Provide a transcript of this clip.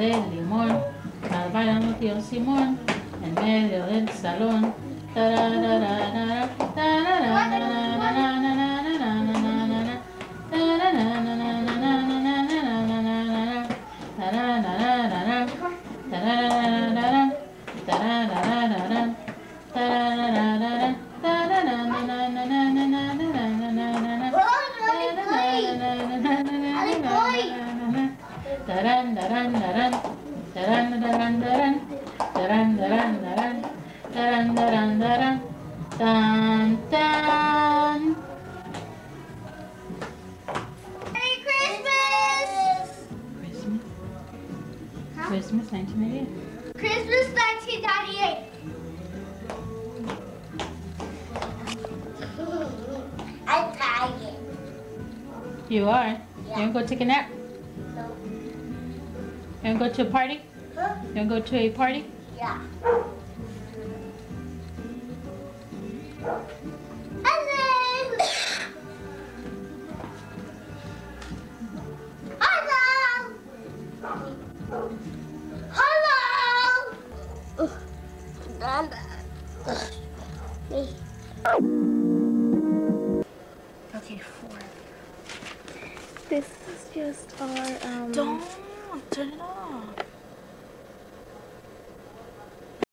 del limón, va bailando tío Simón, en medio del salón. Tarararara, tarararara, Tan, tan. Merry Christmas! Christmas? Christmas 1988. Christmas 1998. I'm tired. You are? Yeah. You wanna go take a nap? No. You wanna go to a party? Huh? You wanna go to a party? Yeah. Hello. Hello. Hello. Okay, 4. This is just our Don't turn it off.